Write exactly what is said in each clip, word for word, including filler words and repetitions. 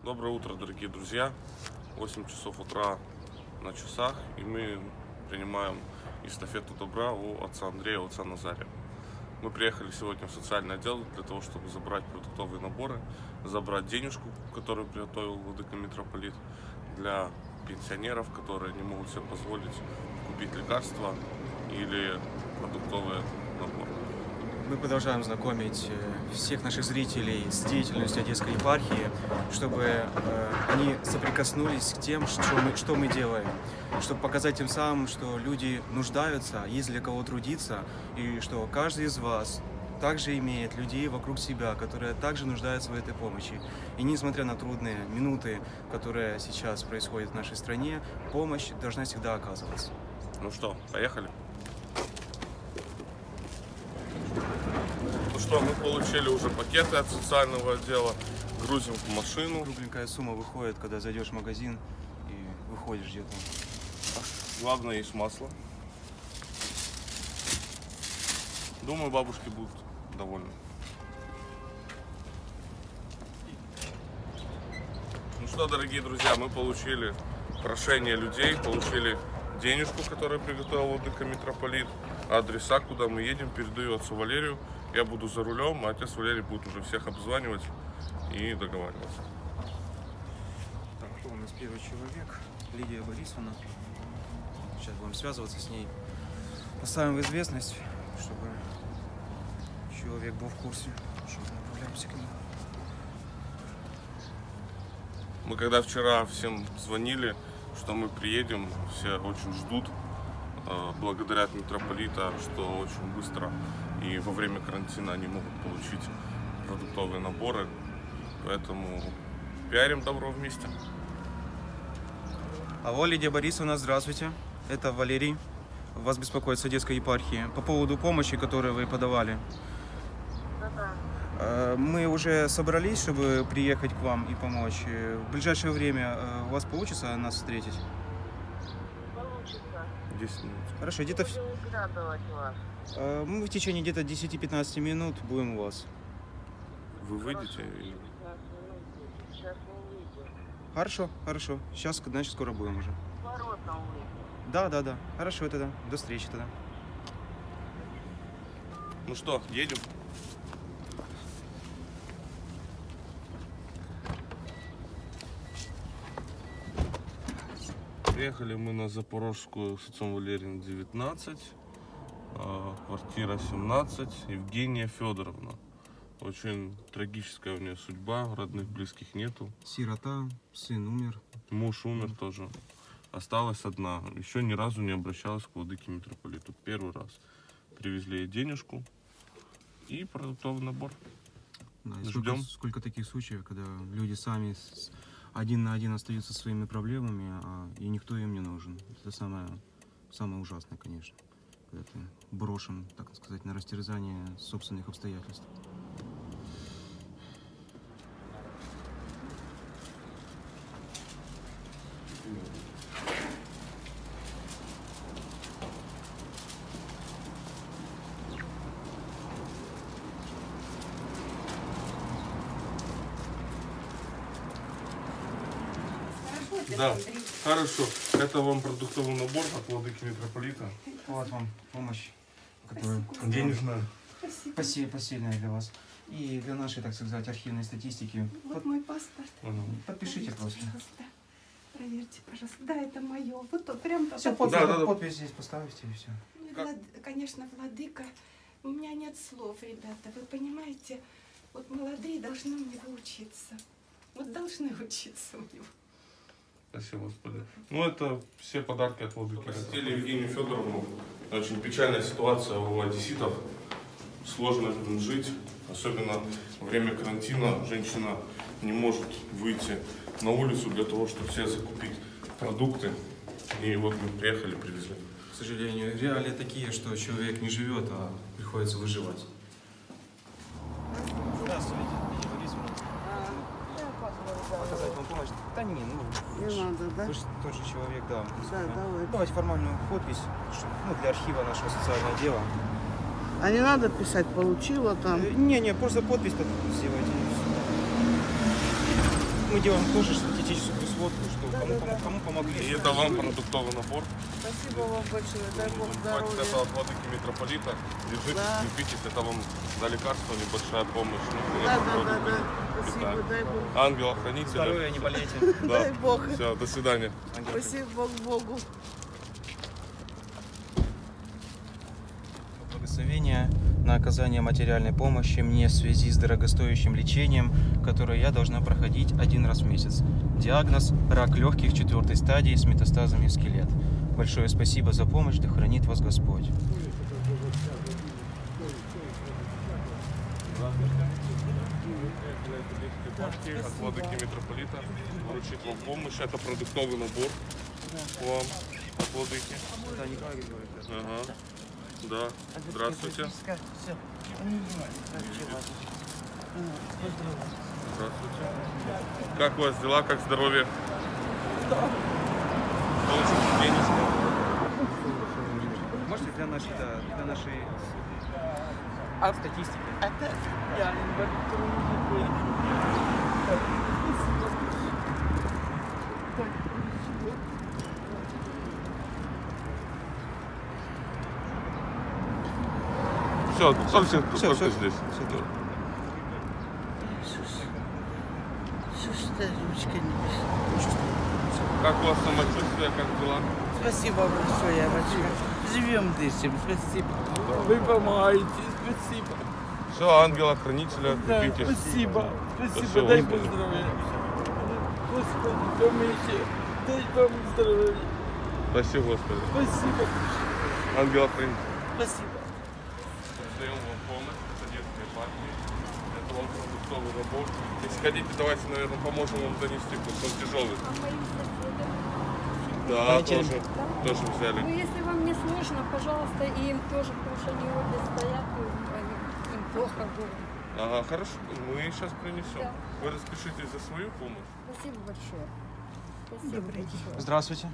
Доброе утро, дорогие друзья. восемь часов утра на часах, и мы принимаем эстафету добра у отца Андрея, у отца Назария. Мы приехали сегодня в социальный отдел для того, чтобы забрать продуктовые наборы, забрать денежку, которую приготовил владыка митрополит, для пенсионеров, которые не могут себе позволить купить лекарства или продуктовые наборы. Мы продолжаем знакомить всех наших зрителей с деятельностью Одесской епархии, чтобы э, они соприкоснулись с тем, что мы, что мы делаем, чтобы показать тем самым, что люди нуждаются, есть для кого трудиться, и что каждый из вас также имеет людей вокруг себя, которые также нуждаются в этой помощи. И несмотря на трудные минуты, которые сейчас происходят в нашей стране, помощь должна всегда оказываться. Ну что, поехали? Ну что, мы получили уже пакеты от социального отдела, грузим в машину. Кругленькая сумма выходит, когда зайдешь в магазин и выходишь где-то. Главное, есть масло. Думаю, бабушки будут довольны. Ну что, дорогие друзья, мы получили прошение людей, получили денежку, которую приготовил владыка митрополит. Адреса, куда мы едем, передаю отцу Валерию. Я буду за рулем, а отец Валерий будет уже всех обзванивать и договариваться. Так, у нас первый человек, Лидия Борисовна. Сейчас будем связываться с ней. Поставим в известность, чтобы человек был в курсе, что мы направляемся к ней. Мы когда вчера всем звонили, что мы приедем, все очень ждут. Благодарят митрополита, что очень быстро и во время карантина они могут получить продуктовые наборы. Поэтому пиарим добро вместе. Алло, Лидия Борисовна, здравствуйте. Это Валерий. Вас беспокоит с Одесской епархии по поводу помощи, которую вы подавали. Да-да. Мы уже собрались, чтобы приехать к вам и помочь. В ближайшее время у вас получится нас встретить? десять минут. Хорошо, где-то... Мы в течение где-то десяти-пятнадцати минут будем у вас. Вы выйдете? И... Сейчас не выйдем. Хорошо, хорошо. Сейчас, значит, скоро будем уже. Воротом выйдем. Да, да, да. Хорошо тогда. До встречи тогда. Ну что, едем? Приехали мы на Запорожскую с отцом Валерием девятнадцать, квартира семнадцать, Евгения Федоровна. Очень трагическая у нее судьба, родных, близких нету. Сирота, сын умер. Муж умер mm. тоже. Осталась одна. Еще ни разу не обращалась к владыке митрополиту. Первый раз привезли ей денежку и продуктовый набор. Да, и сколько, сколько таких случаев, когда люди сами один на один остаются со своими проблемами, а, и никто им не нужен. Это самое, самое ужасное, конечно. Когда ты брошен, так сказать, на растерзание собственных обстоятельств. Да, хорошо. Это вам продуктовый набор от владыки митрополита. Вот вам помощь, которую денежная. Спасибо. Посильная для вас. И для нашей, так сказать, архивной статистики. Вот Под... мой паспорт. Угу. Подпишите просто. Пожалуйста. Проверьте, пожалуйста. Да, это мое. Вот то, прям все, подпись, да, да, да. подпись здесь поставьте и все. Влад... Конечно, владыка. У меня нет слов, ребята. Вы понимаете, вот молодые должны у него учиться. Вот должны учиться у него. Спасибо, Господи. Ну, это все подарки от владыки. Посетили Евгению Федоровну. Очень печальная ситуация у одесситов. Сложно жить. Особенно во время карантина женщина не может выйти на улицу для того, чтобы себе закупить продукты. И вот мы приехали, привезли. К сожалению, реалии такие, что человек не живет, а приходится выживать. Здравствуйте, Лидия Борисовна. Оказать вам помощь? Да не, ну... Не надо, да? Вы же тот же человек, да. Да, давай. Давайте формальную подпись, ну, для архива нашего социального дела. А не надо писать, получила там? Не, не, просто подпись сделайте. мы делаем тоже статистическую сводку, что кому, кому, кому помогли. И это вам продуктовый набор. Спасибо вам большое. Дай Бог Хватит здоровья. это от владыки митрополита. Держитесь, Да. крепитесь, это вам за лекарство небольшая помощь. Ну, Да, это да, да, продукты да. Спасибо, питания. дай Бог. Ангела-хранителя. Здоровья, не болейте. Дай Бог. Все, до свидания. Спасибо Бог Богу. Благословение на оказание материальной помощи мне в связи с дорогостоящим лечением, которое я должна проходить один раз в месяц. Диагноз – рак легких четвертой стадии с метастазами в скелет. Большое спасибо за помощь, да хранит вас Господь. От владыки митрополита вручить вам помощь. Это продуктовый набор вам от владыки. Да, Николай Григорьевич. Ага. Да. Здравствуйте. Здравствуйте. Как у вас дела, как здоровье? Получите денежку. Можете для нашей, да, для нашей статистики? Все, только, Всё, только всё. здесь. Что ж ты, ручка не пишет? Как у вас самочувствие, как дела? Спасибо большое, Вачка. Живем, дышим. Спасибо. Вы помогаете, спасибо. Все, ангела-хранителя, Да, крепитесь. спасибо, спасибо, Спасибо, дай Господи. Бог здоровья. Господи, помните, дай Бог здоровья. Спасибо, Господи. Спасибо, Ангела-хранитель. спасибо. Даем вам помощь, это детская партия. Это вам продуктовый набор. Если хотите, давайте, наверное, поможем вам донести, потому что он тяжелый. А моим соседям? Да, Полетели. тоже, тоже Ну, взяли. если вам не сложно, пожалуйста, и им тоже, потому что они обе стоят, и они- им плохо было. Ага, хорошо, мы сейчас принесем. Да. Вы распишитесь за свою помощь. Спасибо большое. Спасибо большое. Здравствуйте.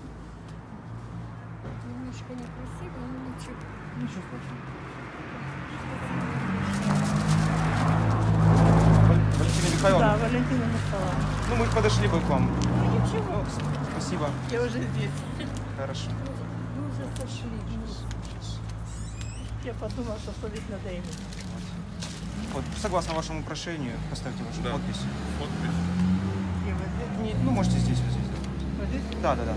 Немножко некрасиво, но ничего. Ничего. Валентина Михайловна. Да, Валентина Михайловна. Ну, мы подошли бы к вам. Ничего, Ну, спасибо. Я уже здесь. Хорошо. мы уже сошли. Я подумала, что сходить надо ему. Вот, согласно вашему прошению, поставьте вашу Да. подпись. Подпись. И вот здесь. Не, ну, можете здесь, вот здесь. Вот здесь. Да, да, да.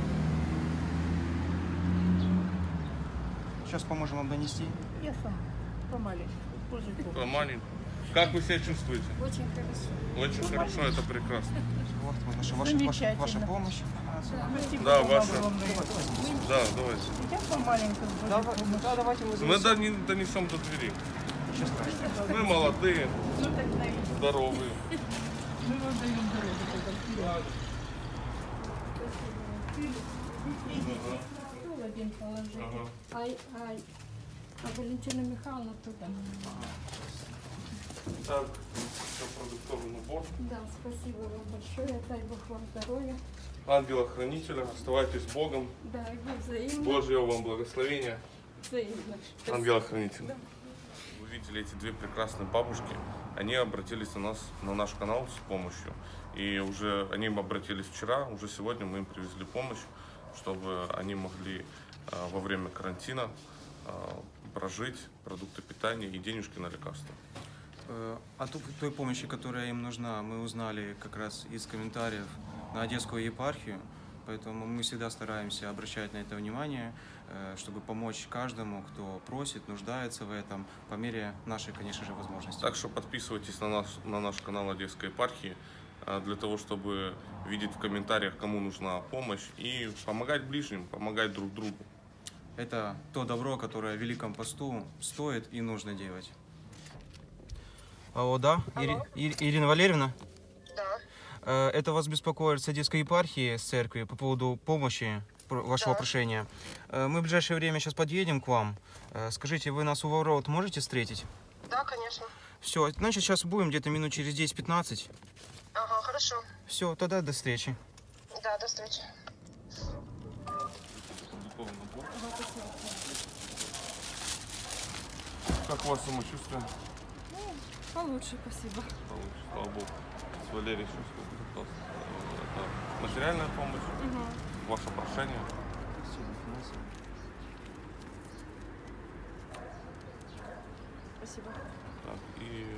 Сейчас поможем вам донести. Я сама. Помаленьку. Позже помню. Маленький. Как вы себя чувствуете? Очень хорошо. Очень хорошо, это прекрасно. Вот, вот наша, ваша, ваша, ваша помощь. Спасибо Да, вам ваша. огромное. Да, давайте. Я помаленьку. Да, да, давайте мы Мы занесем. дони- донесем до двери. Ничего страшного. Мы молодые, Ну так наверное. здоровые. Мы вам даем дорогу. Стул один положили. Ага. Ай, ай. А Валентина Михайловна туда. Так, все продуктовый набор. Да, спасибо вам большое. Дай Бог вам здоровья. Ангела-хранителя, оставайтесь с Богом. Да, и вы взаимно. Божьего вам благословения. Взаимно. Ангела-хранитель. Вы видели эти две прекрасные бабушки. Они обратились на нас, на наш канал с помощью. И уже они обратились вчера, уже сегодня мы им привезли помощь, чтобы они могли э, во время карантина э, прожить продукты питания и денежки на лекарства. Э, О ту- той помощи, которая им нужна, мы узнали как раз из комментариев на Одесскую епархию, поэтому мы всегда стараемся обращать на это внимание, э, чтобы помочь каждому, кто просит, нуждается в этом, по мере нашей, конечно же, возможности. Так что подписывайтесь на наш, на наш канал Одесской епархии э, для того, чтобы видеть в комментариях, кому нужна помощь, и помогать ближним, помогать друг другу. Это то добро, которое в Великом посту стоит и нужно делать. Алло, да? Ири- Ир- Ирина Валерьевна? Да. Это вас беспокоит с Одесской епархии, с церкви, по поводу помощи, про- вашего прошения. Э, Мы в ближайшее время сейчас подъедем к вам. Э, Скажите, вы нас у ворот можете встретить? Да, конечно. Все, значит, сейчас будем где-то минут через десять-пятнадцать. Ага, хорошо. Все, тогда до встречи. Да, до встречи. Как у вас самочувствие? Получше, спасибо. Получше, слава Богу. Валерий Шевчук. Это материальная помощь, Угу. ваше прошение. Спасибо. Так, и...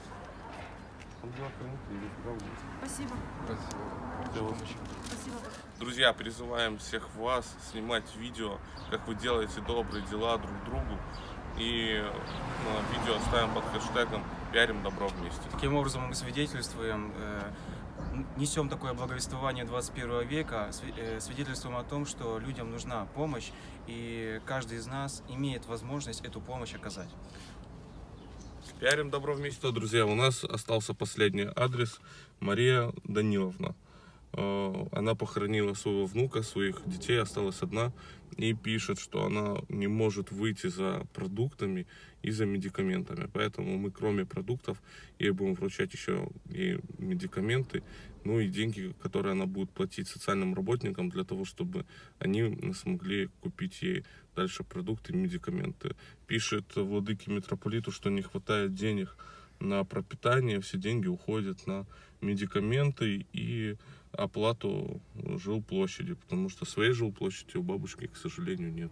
Спасибо. Спасибо. Друзья, призываем всех вас снимать видео, как вы делаете добрые дела друг другу. И на видео оставим под хэштегом «Пиарим добро вместе». Таким образом мы свидетельствуем, э, несем такое благовествование двадцать первого века, сви- э, свидетельствуем о том, что людям нужна помощь, и каждый из нас имеет возможность эту помощь оказать. Пиарим добро вместе. Друзья, у нас остался последний адрес. Мария Даниловна. Она похоронила своего внука, своих детей, осталась одна. И пишет, что она не может выйти за продуктами и за медикаментами. Поэтому мы, кроме продуктов, ей будем вручать еще и медикаменты, ну и деньги, которые она будет платить социальным работникам, для того, чтобы они смогли купить ей дальше продукты и медикаменты. Пишет владыке митрополиту, что не хватает денег на пропитание, все деньги уходят на медикаменты и оплату жилплощади, потому что своей жилплощади у бабушки, к сожалению, нет.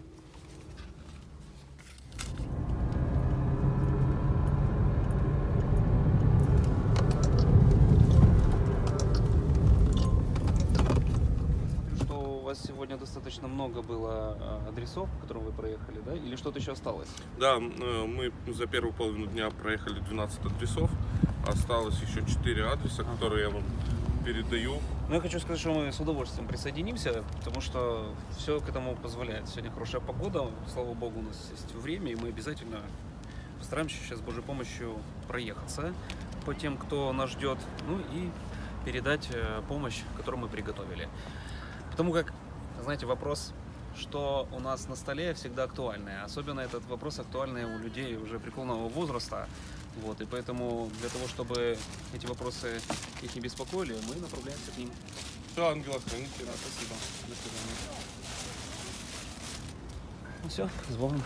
Что у вас сегодня достаточно много было адресов, по которым вы проехали, да? Или что-то еще осталось? Да, мы за первую половину дня проехали двенадцать адресов. Осталось еще четыре адреса, ага. которые я вам передаю. Ну, я хочу сказать, что мы с удовольствием присоединимся, потому что все к этому позволяет. Сегодня хорошая погода, слава богу, у нас есть время, и мы обязательно постараемся сейчас с Божьей помощью проехаться по тем, кто нас ждет, ну и передать помощь, которую мы приготовили. Потому как, знаете, вопрос, что у нас на столе, всегда актуальный. Особенно этот вопрос актуальный у людей уже преклонного возраста. Вот, и поэтому для того, чтобы эти вопросы их не беспокоили, мы направляемся к ним. Все, ангела-хранитель. Да, спасибо. До свидания. Ну все, с Богом.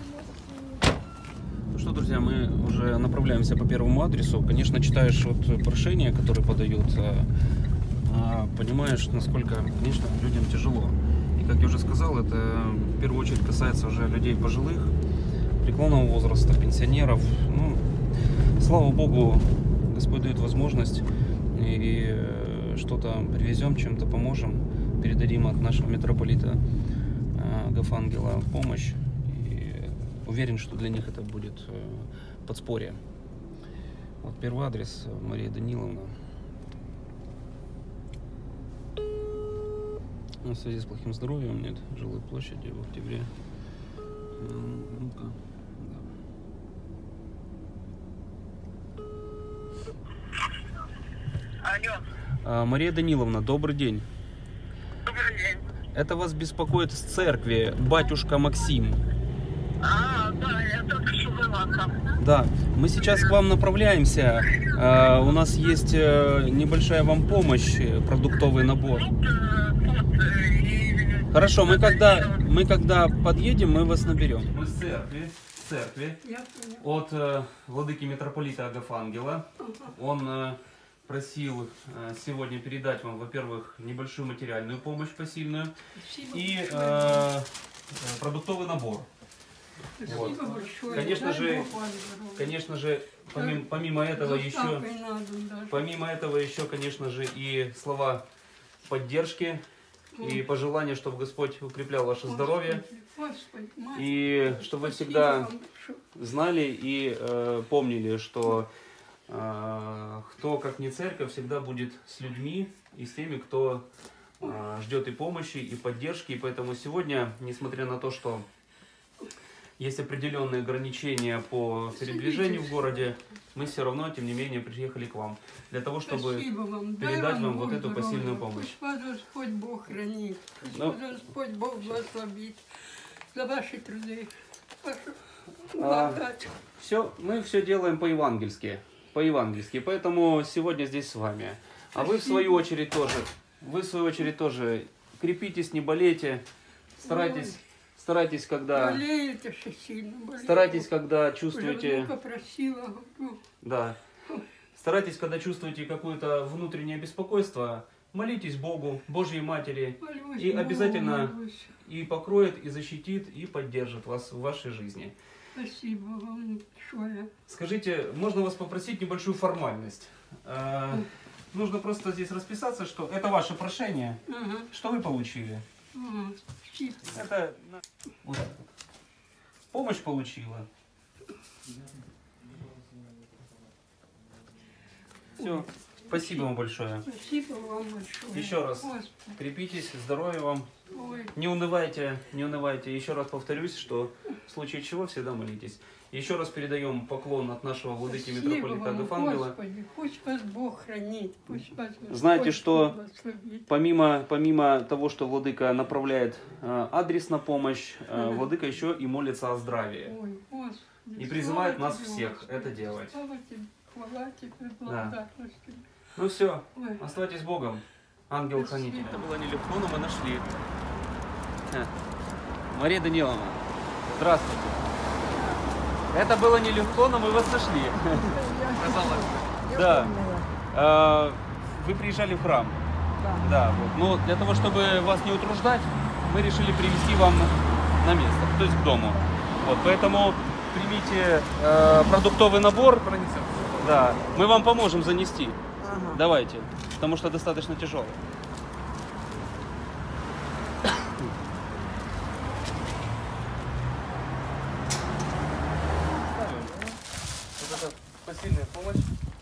Ну что, друзья, мы уже направляемся по первому адресу. Конечно, читаешь вот прошения, которые подают, понимаешь, насколько, конечно, людям тяжело. И как я уже сказал, это в первую очередь касается уже людей пожилых, преклонного возраста, пенсионеров. Ну, слава Богу, Господь дает возможность, и что-то привезем, чем-то поможем, передадим от нашего митрополита Агафангела помощь. И уверен, что для них это будет подспорье. Вот первый адрес — Мария Даниловна. В связи с плохим здоровьем нет жилой площади в октябре. Ну-ка. Алло. Мария Даниловна, добрый день. Добрый день. Это вас беспокоит с церкви батюшка Максим. А, да, я только что была там. Да, мы сейчас к вам направляемся. Uh, у нас есть uh, небольшая вам помощь, продуктовый набор. Вот, вот, и... Хорошо, мы когда, мы когда подъедем, мы вас наберем. Мы с церкви, с церкви от uh, владыки митрополита Агафангела. Он uh, просил uh, сегодня передать вам, во-первых, небольшую материальную помощь посильную и uh, продуктовый набор. Вот. Конечно же, конечно же, помимо, помимо этого еще, помимо этого еще, конечно же, и слова поддержки и пожелания, чтобы Господь укреплял ваше здоровье, и чтобы вы всегда знали и э, помнили, что э, кто, как не церковь, всегда будет с людьми и с теми, кто э, ждет и помощи, и поддержки. И поэтому сегодня, несмотря на то, что есть определенные ограничения по передвижению в городе, мы все равно, тем не менее, приехали к вам для того, чтобы вам. передать вам, вам вот эту здоровья. посильную помощь. Пусть Господь Бог хранит, Ну, Господь Бог благословит за ваши труды, вашу А, благодать. все, мы все делаем по-евангельски, по-евангельски, поэтому сегодня здесь с вами. А вы в свою очередь тоже, вы в свою очередь тоже крепитесь, не болейте, старайтесь. Старайтесь, когда, Болеете же сильно, болеете. старайтесь, когда Уже чувствуете, внука просила, говорю, да, Старайтесь, когда чувствуете какое-то внутреннее беспокойство, молитесь Богу, Божьей Матери, Молюсь, и Богу обязательно молюсь. и покроет, и защитит, и поддержит вас в вашей жизни. Спасибо вам большое. Скажите, можно вас попросить небольшую формальность? Э, нужно просто здесь расписаться, что это ваше прошение. Ага. Что вы получили? Ага. Спасибо. Это вот так вот. Помощь получила. Все. Спасибо вам большое. Спасибо вам большое. Еще раз. Господи. Крепитесь, здоровья вам. Ой. Не унывайте, не унывайте. Еще раз повторюсь, что в случае чего всегда молитесь. Еще раз передаем поклон от нашего владыки Спасибо митрополита вам, Агафангела. Господи, пусть вас Бог хранит, пусть вас Господь Знаете, что благословит. помимо, помимо того, что владыка направляет э, адрес на помощь, э, Ага. владыка еще и молится о здравии. Ой, Господи, И призывает слава нас тебе, всех Господи, это делать. Слава тебе, хвала тебе, благодарность тебе. Ну все, Ой. оставайтесь с Богом, ангел-хранитель. Это было нелегко, но мы нашли. Э, Мария Даниловна, здравствуйте. Это было нелегко, но мы вас нашли. Да. Э, Вы приезжали в храм. Да. Вот. Но для того, чтобы вас не утруждать, мы решили привезти вам на место, то есть к дому. Вот, поэтому примите э, продуктовый набор. Да, мы вам поможем занести. Ага. Давайте, потому что достаточно тяжелый. Вот это посильная помощь.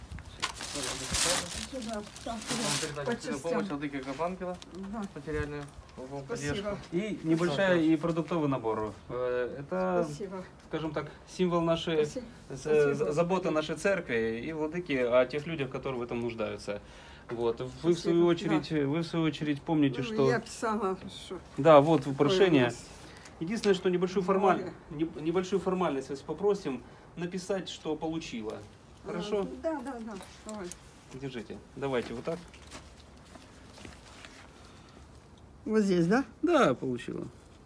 Сюда, так, Вам передать по посильную частям. помощь владыки Агафангела, Ага. материальную вам Спасибо. поддержку. И небольшая и продуктовый набор. Э, Это, Спасибо. скажем так, символ нашей Спасибо. з- Спасибо. заботы нашей церкви и владыки о тех людях, которые в этом нуждаются. Вот. Вы в свою Спасибо. очередь, вы в свою очередь помните, Ну, что Я писала, что... да, вот такое у прошение. нас. Единственное, что небольшую, формаль... Море. не- небольшую формальность вас попросим написать, что получила. Хорошо? А, Да, да, да. Давай. Держите. Давайте вот так. Вот здесь, да? Да, получила.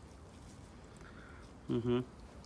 Угу.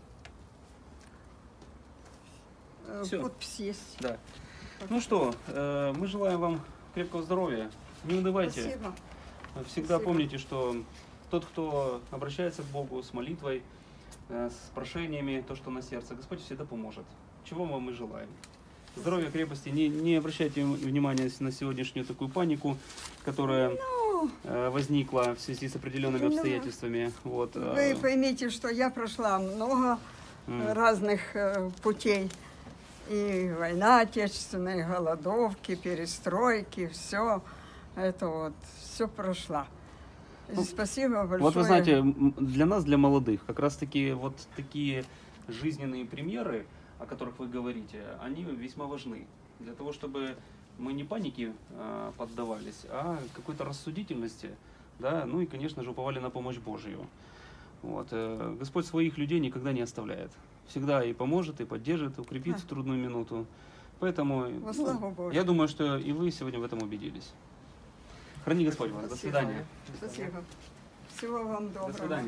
Э, Всё. Подпись есть. Да. Ну что, э, мы желаем вам крепкого здоровья. Не унывайте. Спасибо. Всегда Спасибо. помните, что тот, кто обращается к Богу с молитвой, э, с прошениями, то, что на сердце, Господь всегда поможет. Чего вам и желаем. Здоровья, крепости. Не, не обращайте внимания на сегодняшнюю такую панику, которая э, возникла в связи с определенными Ну, обстоятельствами. Вот, Вы э, поймите, что я прошла много м. разных э, путей. И война отечественная, и голодовки, перестройки, все. Это вот, все прошла. И Ну, спасибо большое. Вот вы знаете, м, для нас, для молодых, как раз таки вот такие жизненные примеры, о которых вы говорите, они весьма важны. Для того, чтобы мы не панике э, поддавались, а какой-то рассудительности, да, ну и, конечно же, уповали на помощь Божию. Вот. э, Господь своих людей никогда не оставляет. Всегда и поможет, и поддержит, и укрепит А. в трудную минуту. Поэтому Во ну, славу Божию. я думаю, что и вы сегодня в этом убедились. Храни Господь вас. До Спасибо. свидания. Спасибо. Всего вам доброго. До свидания.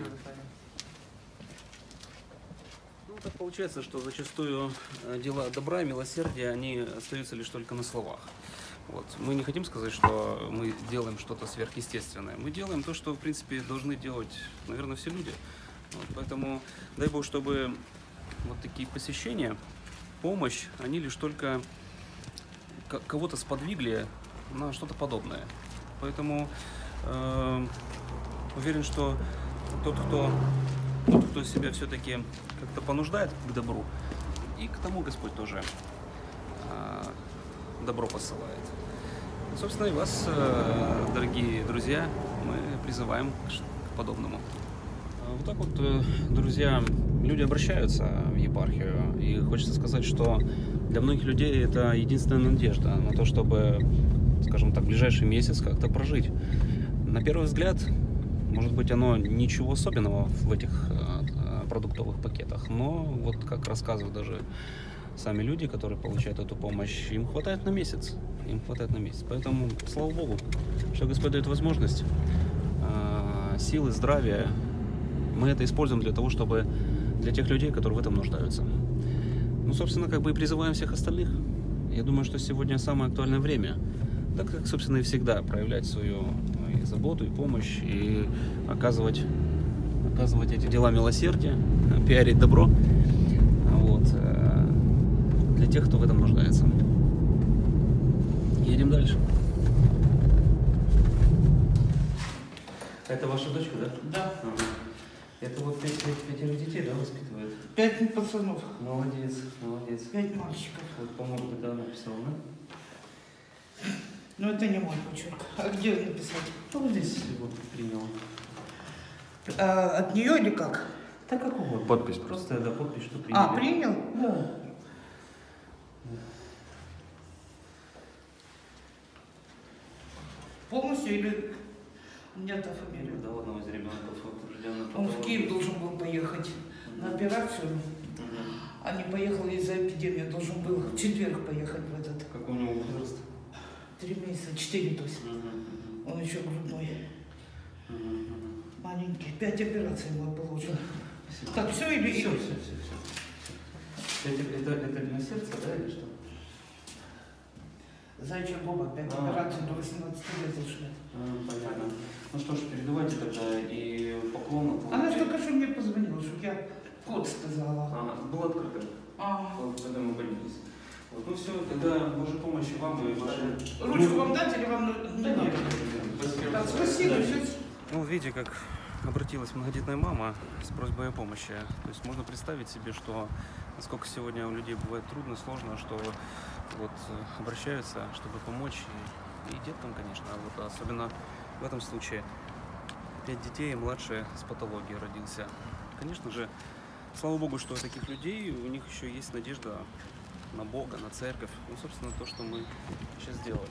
Ну, так получается, что зачастую э, дела добра и милосердия, они остаются лишь только на словах. Вот. Мы не хотим сказать, что мы делаем что-то сверхъестественное. Мы делаем то, что, в принципе, должны делать, наверное, все люди. Вот. Поэтому дай Бог, чтобы вот такие посещения, помощь, они лишь только ко- кого-то сподвигли на что-то подобное. Поэтому э, уверен, что тот, кто тот, кто себя все-таки как-то понуждает к добру, и к тому Господь тоже э, добро посылает. Собственно, и вас, э, дорогие друзья, мы призываем к ш- к подобному. А Вот так вот, э, друзья, люди обращаются в епархию, и хочется сказать, что для многих людей это единственная надежда на то, чтобы, скажем так, ближайший месяц как-то прожить. На первый взгляд, может быть, оно ничего особенного в этих э, продуктовых пакетах, но вот как рассказывают даже сами люди, которые получают эту помощь, им хватает на месяц, им хватает на месяц. Поэтому, слава Богу, что Господь дает возможность, э, силы, здравия. Мы это используем для того, чтобы для тех людей, которые в этом нуждаются. Ну, собственно, как бы и призываем всех остальных. Я думаю, что сегодня самое актуальное время, так как, собственно, и всегда, проявлять свою и заботу, и помощь, и оказывать, оказывать эти дела милосердия, пиарить добро, вот, для тех, кто в этом нуждается. Едем дальше. Это ваша дочка, да? Да. Ага. Это вот пять, пять, пятерых детей, да, воспитывает? Пять пацанов. Молодец, молодец. Пять мальчиков. Вот, по-моему, когда написал, да? Но это не мой почерк. А где написать? Вот здесь вот принял. А, от нее или как? Так как угодно. Подпись просто, да, подпись, что приняли. А, принял? Да. Полностью или нет фамилия? Да, у одного из ребенков утвержденный. Он в Киев должен был поехать на операцию, а не поехал из-за эпидемии. Должен был в четверг поехать в этот. Какой у него возраст? Три месяца, четыре, то есть. Он еще грудной. Маленький. Пять операций ему положено. Так, все или... Все, все, все, все. Это, это, это на сердце, да, или что? Зайчья боба, пять А. операций до восемнадцати лет должны. А, понятно. Ну что ж, передавайте тогда и поклон. Она же только что мне позвонила, что я код сказала. А, было открыто. А. Вот, когда мы поднялись. Вот, ну все, тогда Божьей помощи вам и вашей... Ручку вам дать или вам... Да нет. Спасибо. Так, спасибо. Сейчас... Ну, видите, как обратилась многодетная мама с просьбой о помощи. То есть можно представить себе, что насколько сегодня у людей бывает трудно, сложно, что вот обращаются, чтобы помочь. И, и деткам, конечно, вот особенно в этом случае. Пять детей, младший с патологией родился. Конечно же, слава Богу, что у таких людей, у них еще есть надежда на Бога, на церковь. Ну, собственно, то, что мы сейчас сделали.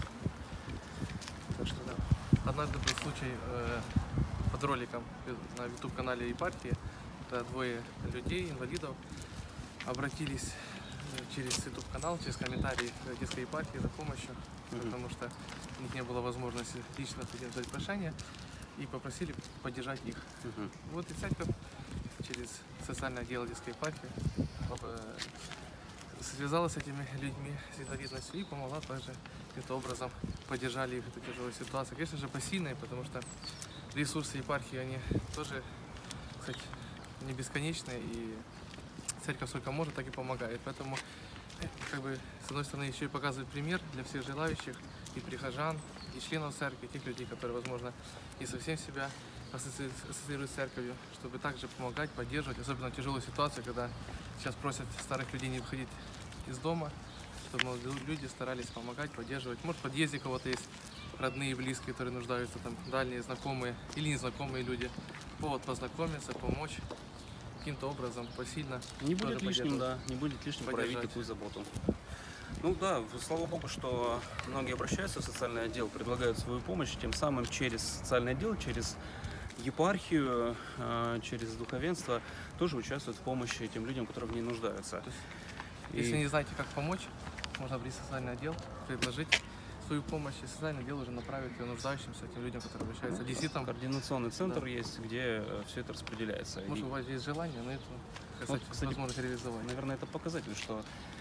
Так что да. Однажды был случай э, под роликом на ютуб-канале епархии, когда двое людей, инвалидов, обратились через ютуб-канал, через комментарии детской епархии за помощью, mm-hmm. потому что у них не было возможности лично содержать прошение, и попросили поддержать их. Mm-hmm. Вот и церковь через социальное отдел детской епархии э, связалась с этими людьми с инвалидностью и помогла также каким-то образом, поддержали их в этой тяжелой ситуации. Конечно же, посильные, потому что ресурсы епархии, они тоже, кстати, не бесконечные, и церковь сколько может, так и помогает. Поэтому, как бы, с одной стороны, еще и показывает пример для всех желающих, и прихожан, и членов церкви, тех людей, которые, возможно, не совсем себя ассоциируют с церковью, чтобы также помогать, поддерживать, особенно в тяжелой ситуации, когда сейчас просят старых людей не выходить из дома, чтобы молодые люди старались помогать, поддерживать. Может, в подъезде кого-то есть родные и близкие, которые нуждаются, там, дальние, знакомые или незнакомые люди. Повод познакомиться, помочь каким-то образом, посильно. Не будет лишним, да, не будет лишним проявить такую заботу. Ну да, слава Богу, что многие обращаются в социальный отдел, предлагают свою помощь, тем самым через социальный отдел, через епархию, через духовенство тоже участвуют в помощи тем людям, которые в ней нуждаются. И... Если не знаете, как помочь, можно прийти в социальный отдел, предложить свою помощь, и социальный отдел уже направит ее нуждающимся, тем людям, которые обращаются. Действительно, координационный центр да. есть, где все это распределяется. Может, у вас есть желание, но это, вот, кстати, возможно реализовать. Наверное, это показатель, что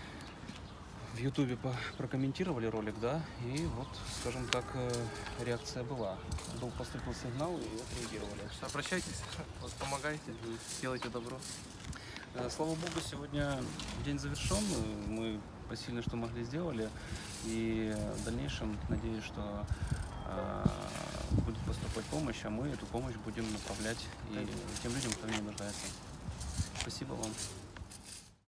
в Ютубе прокомментировали ролик, да, и вот, скажем так, реакция была. Был поступил сигнал и отреагировали. Что, обращайтесь, вот, помогайте, mm-hmm. делайте добро. Слава Богу, сегодня день завершен, мы посильно что могли сделали, и в дальнейшем надеюсь, что э, будет поступать помощь, а мы эту помощь будем направлять и тем людям, кто в ней нуждается. Спасибо вам.